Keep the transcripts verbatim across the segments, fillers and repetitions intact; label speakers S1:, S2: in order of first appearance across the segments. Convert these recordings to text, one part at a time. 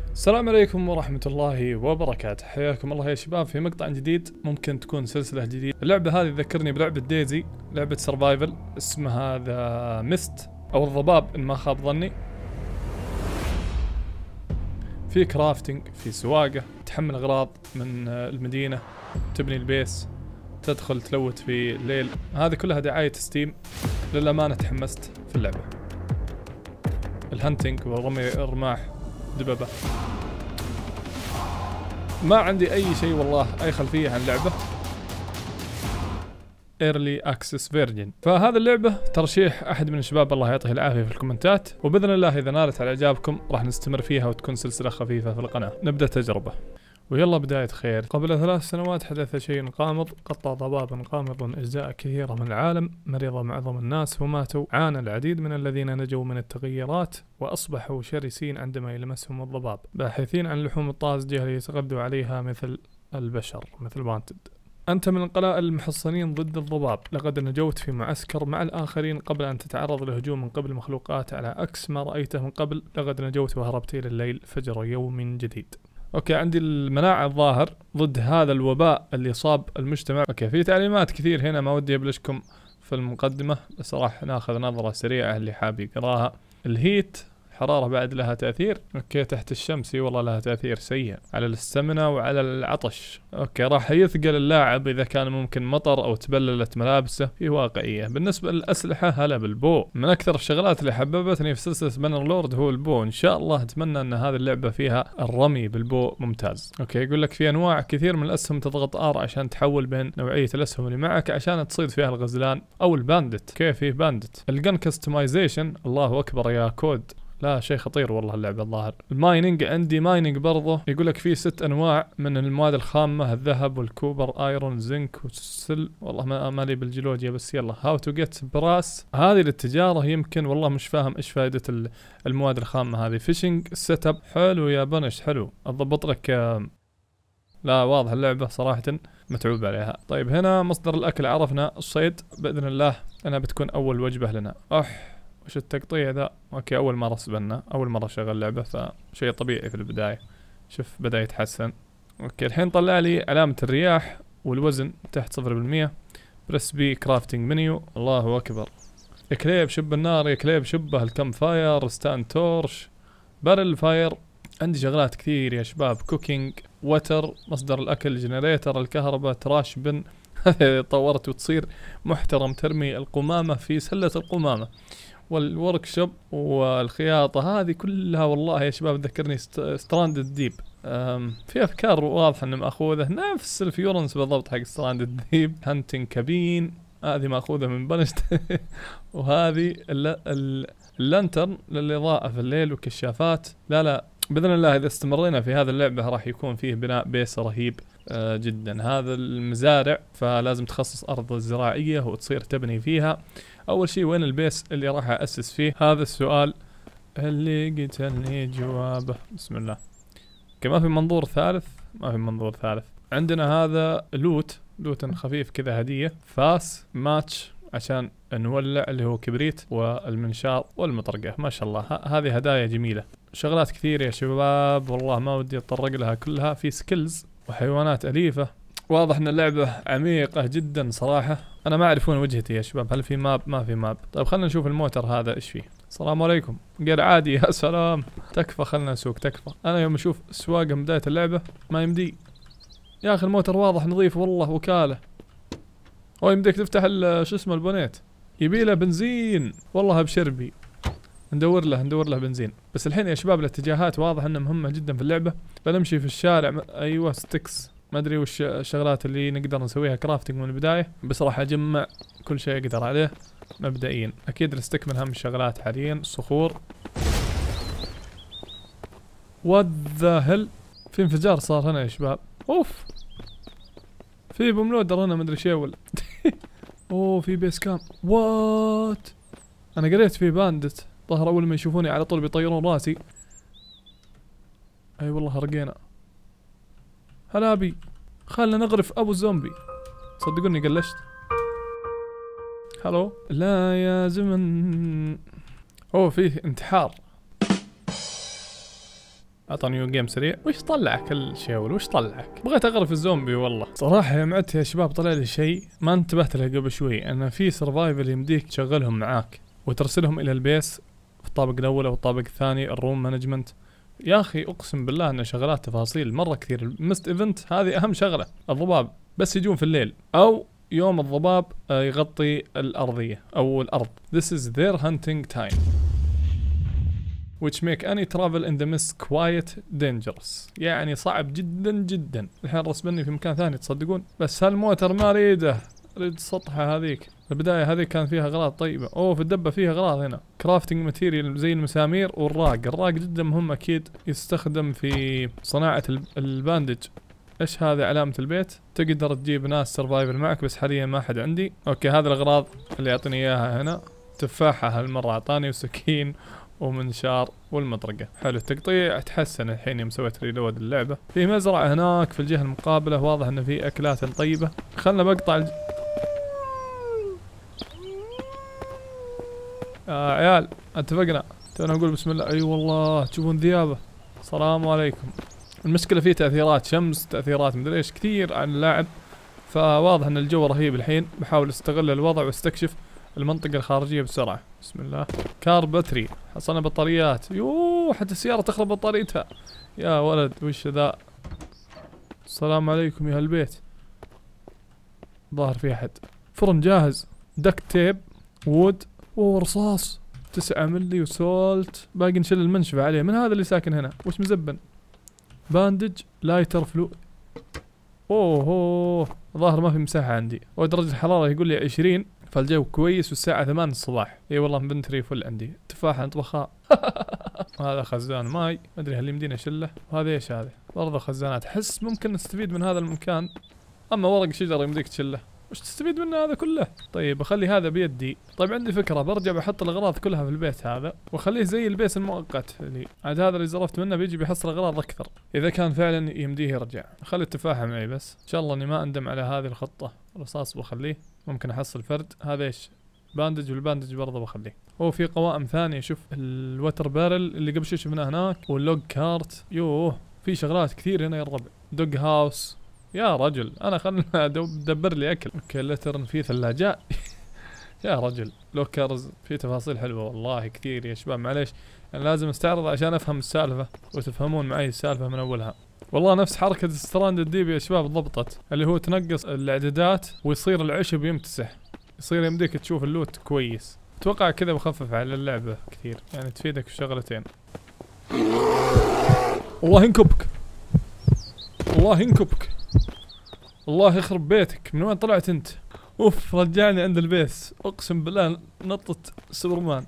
S1: السلام عليكم ورحمة الله وبركاته، حياكم الله يا شباب في مقطع جديد. ممكن تكون سلسلة جديدة. اللعبة هذه تذكرني بلعبة ديزي، لعبة سرفايفل اسمها ذا ميست أو الضباب إن ما خاب ظني. في كرافتنج، في سواقة، تحمل أغراض من المدينة، تبني البيس، تدخل تلوت في الليل. هذه كلها دعاية ستيم. للأمانة تحمست في اللعبة. الهنتنج ورمي الرماح دببة. ما عندي اي شيء والله، اي خلفية عن اللعبة. Early Access Virgin. فهذا اللعبة ترشيح احد من الشباب الله يعطيه العافية في الكومنتات، وباذن الله اذا نالت على اعجابكم راح نستمر فيها وتكون سلسلة خفيفة في القناة. نبدأ تجربة ويلا بداية خير. قبل ثلاث سنوات حدث شيء قامض قطع ضبابا قامضا أجزاء كثيرة من العالم، مرض معظم الناس وماتوا. عانى العديد من الذين نجوا من التغيرات وأصبحوا شرسين عندما يلمسهم الضباب، باحثين عن اللحوم الطازجة ليتغذوا عليها مثل البشر، مثل وانتد. أنت من القلائل المحصنين ضد الضباب، لقد نجوت في معسكر مع الآخرين قبل أن تتعرض لهجوم من قبل مخلوقات على عكس ما رأيته من قبل. لقد نجوت وهربت إلى الليل فجر يوم جديد. اوكي، عندي المناعة الظاهر ضد هذا الوباء اللي صاب المجتمع. اوكي، في تعليمات كثير هنا ما ودي ابلشكم في المقدمة، بس راح ناخذ نظرة سريعة اللي حاب يقراها. الهيت حرارة بعد لها تأثير. اوكي، تحت الشمس والله لها تأثير سيء على الستامينا وعلى العطش. اوكي، راح يثقل اللاعب اذا كان ممكن مطر او تبللت ملابسه. في واقعية. بالنسبة للأسلحة، هلا بالبو. من اكثر الشغلات اللي حببتني في سلسلة بانر لورد هو البو. ان شاء الله اتمنى ان هذه اللعبة فيها الرمي بالبو ممتاز. اوكي، يقول لك في انواع كثير من الاسهم، تضغط ار عشان تحول بين نوعية الاسهم اللي معك عشان تصيد فيها الغزلان او الباندت. كيف فيه باندت. الجن كستمايزيشن، الله اكبر يا كود، لا شيء خطير والله اللعبة الظاهر. المايننج، عندي مايننج برضه. يقول لك في ست انواع من المواد الخامة، الذهب والكوبر ايرون زنك والسل. والله ما مالي بالجيولوجيا، بس يلا. هاو تو جيت براس، هذه للتجارة يمكن. والله مش فاهم ايش فائدة المواد الخامة هذه. فيشنج سيت اب، حلو يا بنش حلو. اضبط لك. لا واضح اللعبة صراحة متعوب عليها. طيب هنا مصدر الاكل، عرفنا الصيد. باذن الله انها بتكون اول وجبة لنا. اح وش التقطيع ذا؟ اوكي، اول مرة سبنا، اول مرة شغل لعبة، فشيء طبيعي في البداية. شوف بدأ يتحسن. اوكي، الحين طلع لي علامة الرياح والوزن تحت صفر بالمية. بريس بي كرافتنج منيو. الله اكبر. يا كليب شب النار، يا كليب شبه. الكم فاير، ستان تورش، بارل فاير. عندي شغلات كثير يا شباب. كوكينج، وتر، مصدر الاكل، جنريتر، الكهرباء، تراش بن. طورت وتصير محترم. ترمي القمامة في سلة القمامة، والورك شوب والخياطة. هذه كلها والله يا شباب تذكرني ستراندد ديب. في افكار واضحة انه ماخوذة نفس الفيورنس بالضبط حق ستراندد ديب. هانتنج كابين، هذه ماخوذة من بنشت. وهذه اللانترن للإضاءة في الليل وكشافات. لا لا باذن الله اذا استمرينا في هذه اللعبة راح يكون فيه بناء بيس رهيب آه جدا. هذا المزارع، فلازم تخصص ارض زراعية وتصير تبني فيها. اول شيء وين البيس اللي راح اسس فيه؟ هذا السؤال اللي قتلني جوابه. بسم الله. كما في منظور ثالث، ما في منظور ثالث. عندنا هذا لوت، لوت خفيف كذا هدية. فاس ماتش عشان نولع اللي هو كبريت، والمنشار والمطرقة. ما شاء الله هذه هدايا جميلة. شغلات كثير يا شباب والله ما ودي اتطرق لها كلها. في سكيلز وحيوانات أليفة. واضح ان اللعبة عميقة جدا صراحة. انا ما اعرف وين وجهتي يا شباب. هل في ماب؟ ما في ماب. طيب خلنا نشوف الموتر هذا ايش فيه. السلام عليكم. قال عادي. يا سلام. تكفى، خلنا نسوق. تكفى. انا يوم اشوف سواقة من بداية اللعبة ما يمدي يا اخي. الموتر واضح نظيف والله، وكالة. او يمديك تفتح شو اسمه البونيت. يبي له بنزين والله بشربي. ندور له ندور له بنزين. بس الحين يا شباب الاتجاهات واضح انها مهمة جدا في اللعبة. بنمشي في الشارع. ايوه ستكس. ما ادري وش الشغلات اللي نقدر نسويها كرافتنج من البداية، بس راح اجمع كل شيء اقدر عليه مبدئيا. اكيد الستيك من اهم الشغلات حاليا. صخور. وات ذا هيل، في انفجار صار هنا يا شباب. اوف، في بوملودر هنا مدري شيء ولا. اوه في بيس كام. وات، انا قريت في باندت ظهر اول ما يشوفوني على طول بيطيرون راسي. اي والله رقينا. هلا بي، خلنا نغرف ابو الزومبي. صدقوني قلشت. هلو. لا يا زمن. اوه فيه انتحار. اعطى نيو جيم سريع. وش طلعك الشاول؟ وش طلعك؟ بغيت اغرف الزومبي والله. صراحة يا معدت يا شباب طلع لي شيء ما انتبهت له قبل شوي، انه في سرفايفل يمديك تشغلهم معاك وترسلهم الى البيس في الطابق الاول او الطابق الثاني، الروم مانجمنت. يا اخي اقسم بالله ان شغلات تفاصيل مرة كثير. المست ايفنت هذه اهم شغلة. الضباب بس يجون في الليل او يوم الضباب يغطي الارضية او الارض. This is their hunting time which make any travel in the mist quite dangerous. يعني صعب جدا جدا. الحين رسبني في مكان ثاني تصدقون، بس هالموتر ما اريده، اريد السطحة هذيك. البداية هذه كان فيها اغراض طيبة. اوه في الدبة فيها اغراض هنا. كرافتنج ماتيريال زي المسامير والراق. الراق جدا مهم اكيد، يستخدم في صناعة الباندج. ايش هذا؟ علامة البيت. تقدر تجيب ناس سرفايفل معك بس حاليا ما حد عندي. اوكي هذه الاغراض اللي يعطيني اياها هنا. تفاحة هالمرة اعطاني وسكين ومنشار والمطرقة. حلو التقطيع تحسن الحين يوم سويت ريلود اللعبة. في مزرعة هناك في الجهة المقابلة، واضح انه في اكلات طيبة. خلنا بقطع الج... آه عيال اتفقنا تونا نقول بسم الله. اي أيوة والله تشوفون ذيابة. السلام عليكم. المشكلة فيه تأثيرات شمس، تأثيرات مدري ايش كثير عن اللاعب، فواضح ان الجو رهيب الحين. بحاول استغل الوضع واستكشف المنطقة الخارجية بسرعة. بسم الله. كار باتري، حصلنا بطاريات. يوه حتى السيارة تخرب بطاريتها يا ولد. وش ذا؟ السلام عليكم يا هالبيت. ظاهر في احد. فرن جاهز. دكت تيب، وود، ورصاص تسعة ملي وسولت. باقي نشيل المنشفة عليه. من هذا اللي ساكن هنا؟ وش مزبن؟ باندج، لايتر، فلو. اوه اوه ظاهر ما في مساحة عندي. ودرجة الحرارة يقول لي عشرين، فالجو كويس والساعة ثمان الصباح. اي والله انفنتري فل عندي. تفاحة نطبخها. هذا خزان ماي، ما ادري هل يمدينا شله. وهذا ايش هذا؟ برضه خزانات. احس ممكن نستفيد من هذا المكان. اما ورق شجر يمديك تشله. وش تستفيد منه هذا كله؟ طيب اخلي هذا بيدي. طيب عندي فكرة، برجع بحط الاغراض كلها في البيت هذا واخليه زي البيس المؤقت لي. عاد هذا اللي زرفت منه بيجي بيحصل اغراض اكثر اذا كان فعلا يمديه يرجع. خلي التفاحة معي بس. ان شاء الله اني ما اندم على هذه الخطة. رصاص بخليه، ممكن احصل فرد. هذا ايش؟ باندج، والباندج برضه بخليه. هو في قوائم ثانية. شوف الوتر بارل اللي قبل شوي شفناه هناك، واللوج كارت. يوه في شغلات كثير هنا يا الربع. دوج هاوس. يا رجل انا خلنا ادبر لي اكل. اوكي لترن في ثلاجات. يا رجل لوكرز. في تفاصيل حلوة والله كثير يا شباب. معليش انا لازم استعرض عشان افهم السالفة وتفهمون معي السالفة من اولها. والله نفس حركة ستراند ديب يا شباب ضبطت، اللي هو تنقص الاعدادات ويصير العشب يمتسح، يصير يمديك تشوف اللوت كويس. اتوقع كذا بخفف على اللعبة كثير، يعني تفيدك في شغلتين. الله ينكبك، الله ينكبك، الله يخرب بيتك. من وين طلعت انت؟ اوف رجعني عند البيس، اقسم بالله نطت سوبرمان.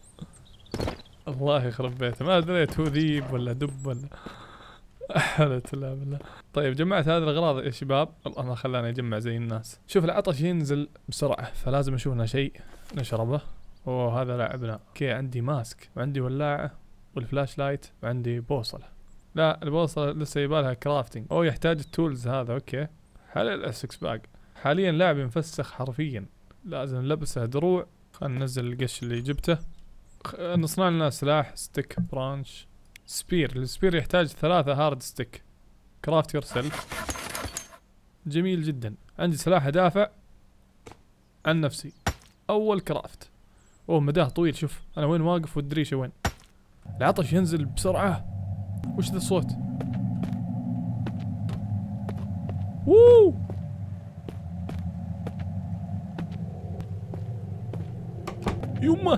S1: الله يخرب بيته، ما دريت هو ذيب ولا دب ولا حول الله بالله. طيب جمعت هذه الاغراض يا شباب. الله ما خلاني اجمع زي الناس. شوف العطش ينزل بسرعة، فلازم اشوف لنا شيء نشربه. اوه هذا لاعبنا. اوكي عندي ماسك وعندي ولاعة والفلاش لايت وعندي بوصلة. لا البوصلة لسه يبالها كرافتنج. اوه يحتاج التولز هذا. اوكي حلل السكس باج. حاليا لاعب مفسخ حرفيا، لازم نلبسه دروع. خلينا ننزل القش اللي جبته. نصنع لنا سلاح ستيك برانش سبير. السبير يحتاج ثلاثة هارد ستيك. كرافت يور سيلف. جميل جدا. عندي سلاح ادافع عن نفسي. اول كرافت. اوه مداه طويل. شوف انا وين واقف والدريشة وين. العطش ينزل بسرعة. وش ذا الصوت؟ ووو يمه.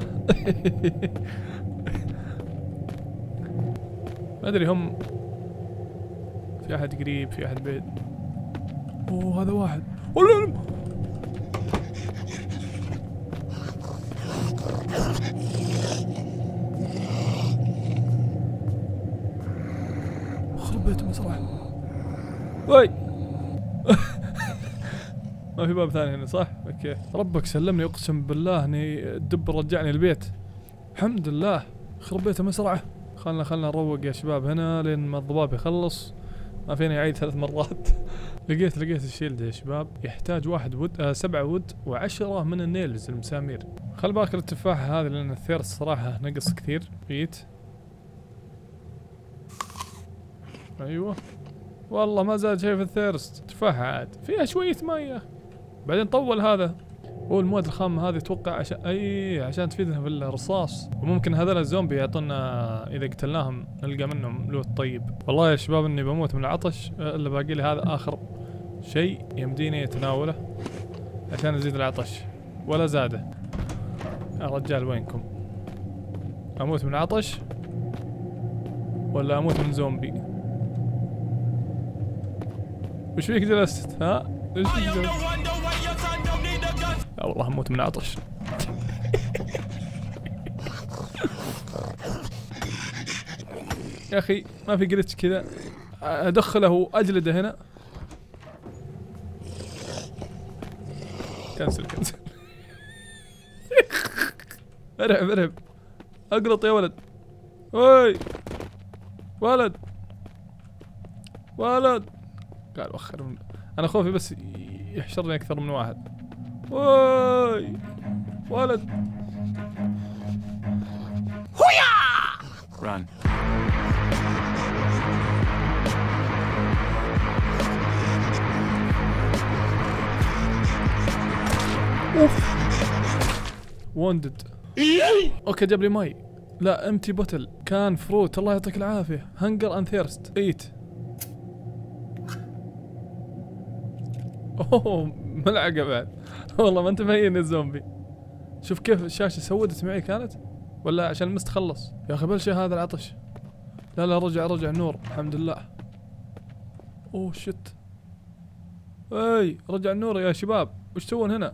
S1: ما ادري هم في احد قريب، في احد بعيد. اوه هذا واحد. ولا خرب بيته بصراحة. وي ما في باب ثاني هنا صح؟ اوكي ربك سلمني، اقسم بالله اني الدب رجعني البيت. الحمد لله. خرب بيته مسرعة. خلنا خلنا نروق يا شباب هنا لين ما الضباب يخلص. ما فيني اعيد ثلاث مرات. لقيت لقيت الشيلد يا شباب. يحتاج واحد وود، آه سبعة وود وعشرة من النيلز المسامير. خل باكل التفاحة هذه لان الثير الصراحة نقص كثير. جيت ايوه والله ما زال شايف الثيرست. تفاحة عاد فيها شوية مية. بعدين طول هذا. هو المواد الخام هذه اتوقع عشان اي عشان تفيدنا في الرصاص. وممكن هذول الزومبي يعطونا اذا قتلناهم نلقى منهم لوت طيب. والله يا شباب اني بموت من العطش، الا باقي لي هذا اخر شيء يمديني اتناوله عشان ازيد العطش ولا زاده. يا رجال وينكم؟ اموت من العطش ولا اموت من زومبي؟ وش فيك جلست ها؟ ليش فيك جلست؟ يا والله اموت من العطش. يا اخي ما في جلتش كذا ادخله واجلده هنا. كنسل كنسل. ارعب ارعب. اقلط يا ولد. وي ولد ولد. قال وخر من... انا خوفي بس يحشرني اكثر من واحد. وي ولد. هويا ران. اوف وندد. اوكي جاب لي مي. لا امتي بوتل كان فروت. الله يعطيك العافيه. هنجر اند ثيرست ايت. اوه ملعقه بعد. والله ما انت مهين الزومبي. شوف كيف الشاشه سودت معي كانت ولا عشان المست خلص. يا اخي بلش هذا العطش. لا لا رجع رجع النور الحمد لله. اوه شت. اي رجع النور يا شباب. وش تسوون هنا؟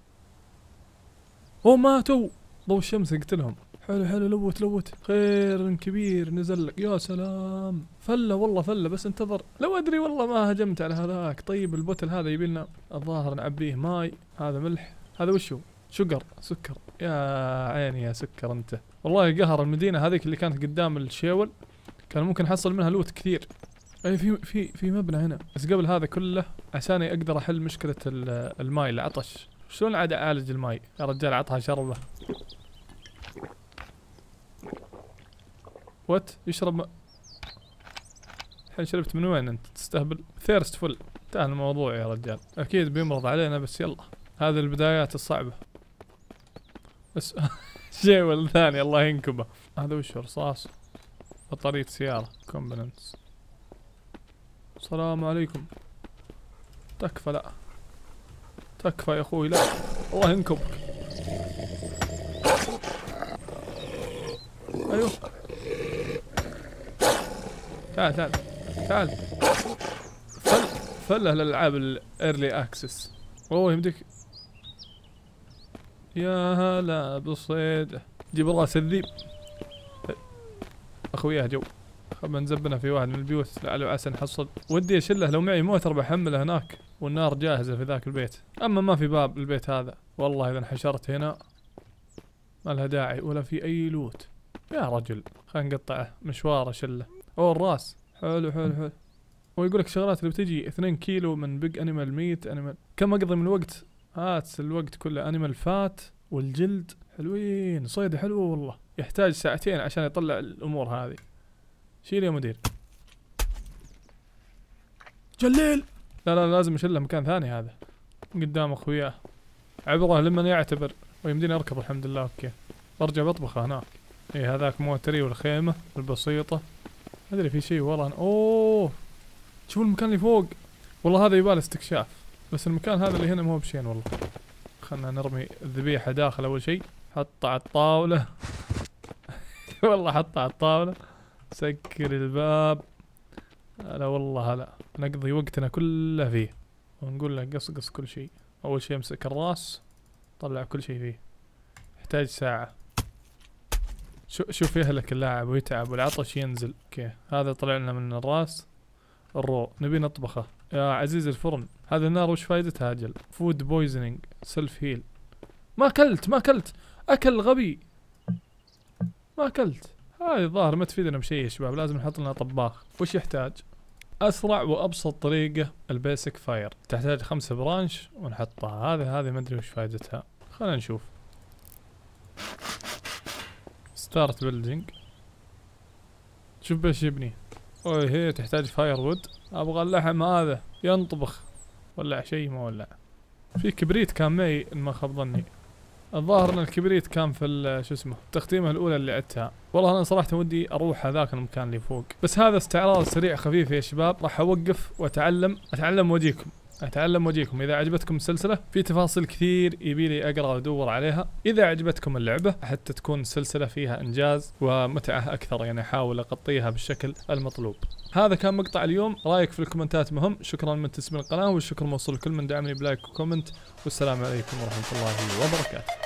S1: اوه ماتوا. ضوء الشمس يقتلهم. حلو حلو لوت لوت. خير كبير نزل لك. يا سلام فله والله فله. بس انتظر لو ادري والله ما هجمت على هذاك. طيب البوتل هذا يبي لنا الظاهر نعبيه ماي. هذا ملح. هذا وشو؟ شجر سكر. يا عيني يا سكر انت. والله قهر المدينة هذيك اللي كانت قدام الشيول كان ممكن احصل منها لوت كثير. اي في في في مبنى هنا. بس قبل هذا كله عشان اقدر احل مشكلة الماي العطش. شلون عاد اعالج الماي؟ يا رجال عطها شربه. وات يشرب م... الحين شربت من وين انت تستهبل؟ ثيرست فل. انتهى الموضوع يا رجال. اكيد بيمرض علينا بس يلا. هذه البدايات الصعبة. بس شيء ولا ثاني الله ينكبه. هذا وش رصاص؟ بطارية سيارة كومبوننتس. السلام عليكم. تكفى لا تكفى يا اخوي لا الله ينكبك. ايوه تعال تعال تعال. فل فله الالعاب الايرلي اكسس. اوه يمديك. يا هلا بالصيد. جيب راس الذيب. اخوياه جو. خلنا نزبنه في واحد من البيوت لعله عسى نحصل. ودي اشله لو معي موتر بحمله هناك والنار جاهزة في ذاك البيت. اما ما في باب البيت هذا. والله اذا انحشرت هنا ما لها داعي ولا في اي لوت. يا رجل خلينا نقطعه مشوار شله. اوه الراس حلو حلو حلو. ويقولك شغلات اللي بتجي اثنين كيلو من بيج انيمال ميت انيمال. كم اقضي من الوقت؟ هات الوقت كله انيمال فات والجلد حلوين. صيد حلو والله. يحتاج ساعتين عشان يطلع الامور هذه. شيل يا مدير. جليل. لا لا لازم اشيله مكان ثاني. هذا قدام اخوياه عبره لمن يعتبر. ويمديني اركب الحمد لله. اوكي برجع بطبخه هناك. اي هذاك موتري والخيمة البسيطة. ما ادري في شيء ورا. اوه شوفوا المكان اللي فوق. والله هذا يبال استكشاف. بس المكان هذا اللي هنا مو بشين والله. خلنا نرمي الذبيحة داخل اول شيء. حطها على الطاولة. والله حطها على الطاولة. سكر الباب. لا والله لا نقضي وقتنا كله فيه ونقول له قص قص كل شيء. اول شيء امسك الراس طلع كل شيء فيه. يحتاج ساعة. شو شوف يهلك اللاعب ويتعب والعطش ينزل. اوكي هذا طلع لنا من الراس. الرو نبي نطبخه يا عزيز الفرن. هذا النار وش فايدتها اجل؟ فود بويزنينج سيلف هيل. ما اكلت ما اكلت اكل غبي. ما اكلت. هاي الظاهر ما تفيدنا بشيء يا شباب. لازم نحط لنا طباخ. وش يحتاج؟ اسرع وابسط طريقة البيسك فاير. تحتاج خمسة برانش ونحطها. هذه هذه ما ادري وش فائدتها. خلينا نشوف. ستارت بيلدينج. شوف بيش يبني. اوه هي تحتاج فاير وود. ابغى اللحم هذا ينطبخ. ولع شيء ما ولع. في كبريت كان معي إن ما خاب ظني. الظاهر ان الكبريت كان في شو اسمه التختيمه الاولى اللي عدتها. والله انا صراحه ودي اروح هذاك المكان اللي فوق، بس هذا استعراض سريع خفيف يا شباب. راح اوقف واتعلم اتعلم واجيكم اتعلم واجيكم. اذا عجبتكم السلسله في تفاصيل كثير يبيلي اقرا وادور عليها. اذا عجبتكم اللعبه حتى تكون السلسله فيها انجاز ومتعه اكثر، يعني احاول اغطيها بالشكل المطلوب. هذا كان مقطع اليوم، رايك في الكومنتات مهم. شكرا من تسمين القناه، والشكر موصول لكل من دعمني بلايك وكومنت، والسلام عليكم ورحمه الله وبركاته.